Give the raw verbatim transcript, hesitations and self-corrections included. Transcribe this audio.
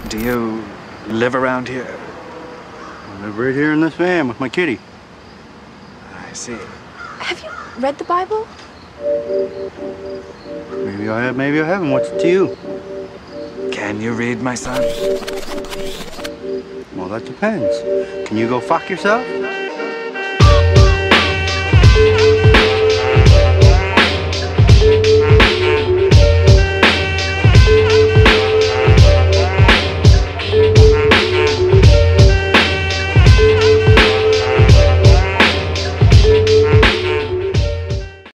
Do you live around here? I live right here in this van with my kitty. I see. Have you read the Bible? Maybe I have, maybe I haven't. What's it to you? Can you read, my son? Well, that depends. Can you go fuck yourself?